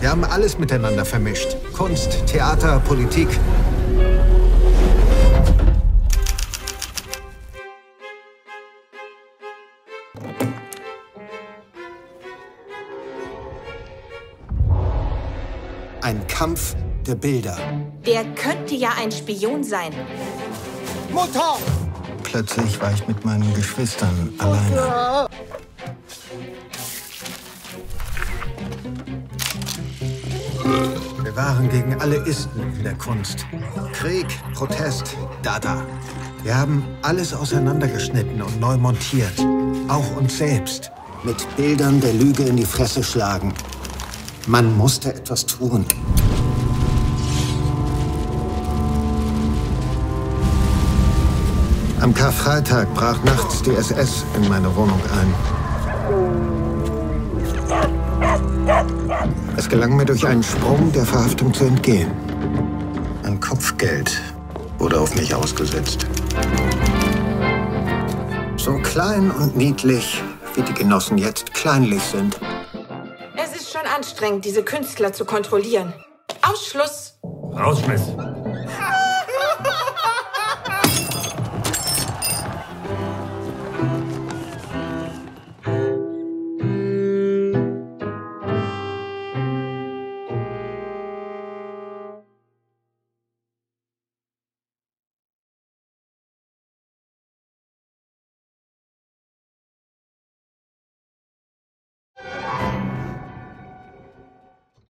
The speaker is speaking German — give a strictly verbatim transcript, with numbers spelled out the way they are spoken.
Wir haben alles miteinander vermischt. Kunst, Theater, Politik. Ein Kampf der Bilder. Der könnte ja ein Spion sein. Mutter! Plötzlich war ich mit meinen Geschwistern alleine. Wir waren gegen alle Isten in der Kunst. Krieg, Protest, Dada. Wir haben alles auseinandergeschnitten und neu montiert. Auch uns selbst. Mit Bildern der Lüge in die Fresse schlagen. Man musste etwas tun. Am Karfreitag brach nachts die S S in meine Wohnung ein. Es gelang mir durch einen Sprung der Verhaftung zu entgehen. Ein Kopfgeld wurde auf mich ausgesetzt. So klein und niedlich, wie die Genossen jetzt kleinlich sind. Es ist schon anstrengend, diese Künstler zu kontrollieren. Ausschluss! Rausschmiss!